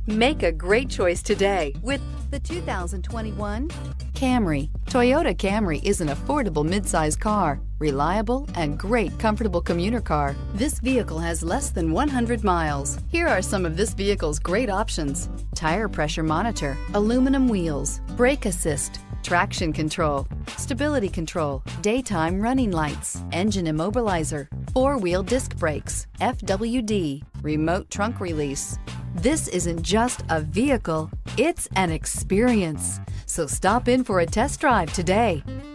Make a great choice today with the 2021 Camry. Toyota Camry is an affordable midsize car, reliable and great comfortable commuter car. This vehicle has less than 100 miles. Here are some of this vehicle's great options: tire pressure monitor, aluminum wheels, brake assist, traction control, stability control, daytime running lights, engine immobilizer, four-wheel disc brakes, FWD, remote trunk release. This isn't just a vehicle, it's an experience. So stop in for a test drive today.